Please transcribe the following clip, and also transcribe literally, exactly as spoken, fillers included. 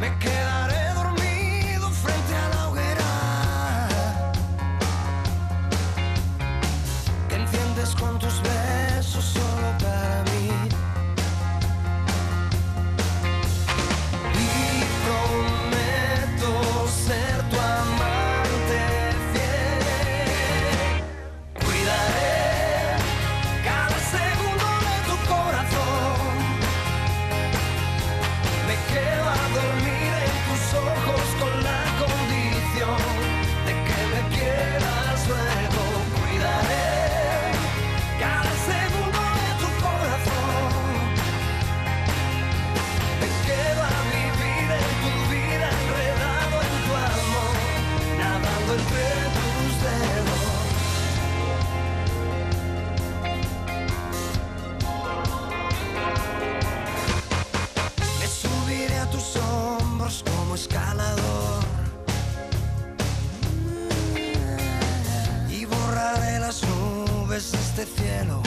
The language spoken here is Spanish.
Me quedaré dormido frente a la hoguera que enciendes con tus besos solo para mí. Y prometo ser tu amante fiel. Cuidaré cada segundo de tu corazón. Me quedo a dormir en tus ojos con la condición de que me quieras luego. Cuidaré cada segundo de tu corazón. Me quedo a vivir en tu vida, enredado en tu amor, nadando entre tus dedos. Me subiré a tus hombros como escalador y borraré las nubes de este cielo